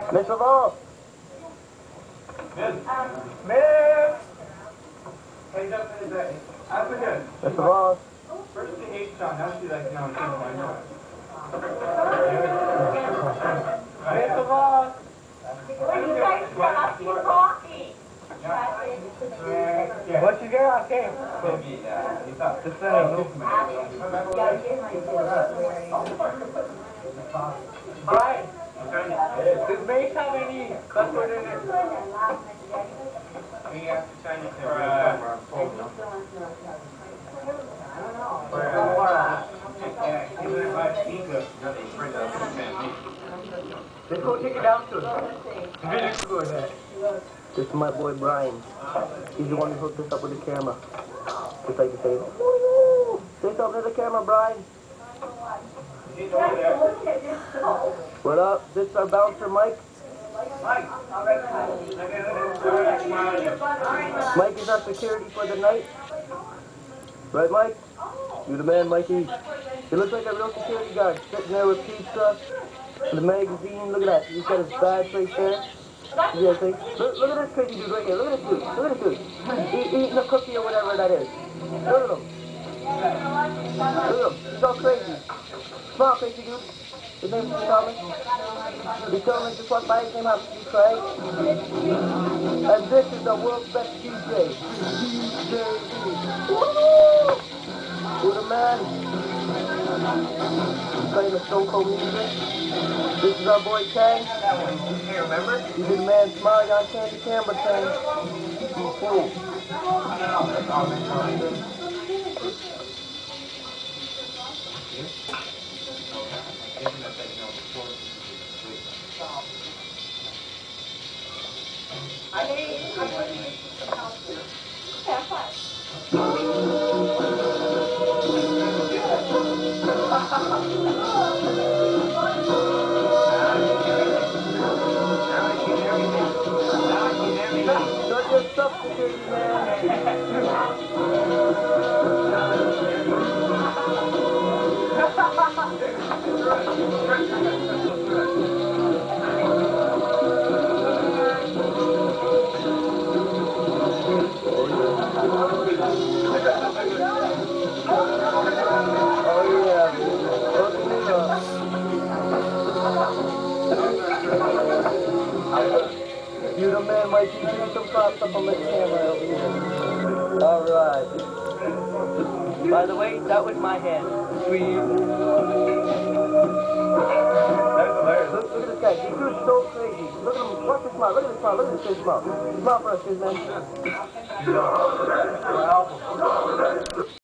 Mr. Ball. Miss. Miss. Hey, that's it. That's good. Mr. Ball. First the H sound, now she like, no, it's not my noise. Mr. Ball. When you guys stop, you're talking. What you got? Okay. Just send a movement. Brian, does Mace have any custard in it? We have to sign it for let's go take it down to him. This is my boy Brian. He's the one who hooked us up with the camera. Just like to say, woo! Say something to the camera, Brian. What up? This is our bouncer, Mike. Mike is our security for the night. Right, Mike? You the man, Mikey. He looks like a real security guard, sitting there with pizza, the magazine. Look at that. He's got his badge right there. You guys see? Look at this crazy dude right here. Look at this dude. Look at this dude. Eating a cookie or whatever that is. Look at him. Look at him. He's all crazy. Smile, crazy dude. His name is Thomas. He's telling me just walk by. His name happens to be Craig. And this is the world's best DJ. DJ. Woo! Who the man? He's playing the Stone Cold music. This is our boy Kang. Hey, remember? He's the man Smiley on Candy Camera Kang. Cool. Shut your stuff, security man. You the man, Mike. You give me some props up on the camera over here. Alright. By the way, that was my hand. Sweet. Look at this guy. This dude's so crazy. Look at him. Watch his smile. Look at his smile. Look at his smile. Smile for us, kids, man.